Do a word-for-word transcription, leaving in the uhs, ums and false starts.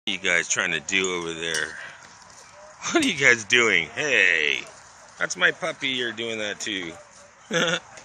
What are you guys trying to do over there? What are you guys doing? Hey, that's my puppy. You're doing that too.